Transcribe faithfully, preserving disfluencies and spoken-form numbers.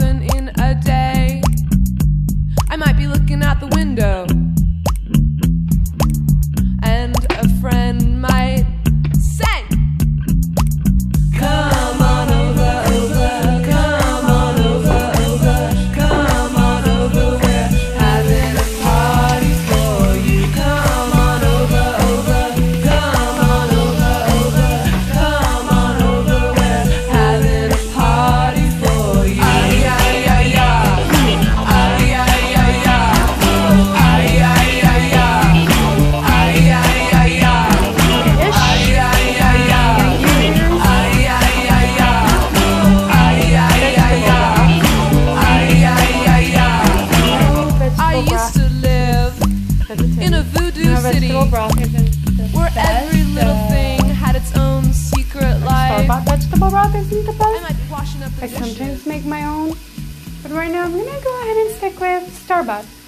happen in a day. I might be looking out the window, and a friend might say, come on over, over, come on over, over, come on over, we're having a party for you. Come on over, over, come on over, over, come on over, we're having a party for you. Ay, ay, ay, ay, ay, ay, ay, ay, ay, ay, ay, ay, ay, ay, ay, ay. I used to live in a voodoo city where every little thing had its own secret life. Store-bought vegetable broth isn't the I best. might be washing up the I dishes. sometimes make my own, but right now I'm gonna go ahead and stick with store-bought.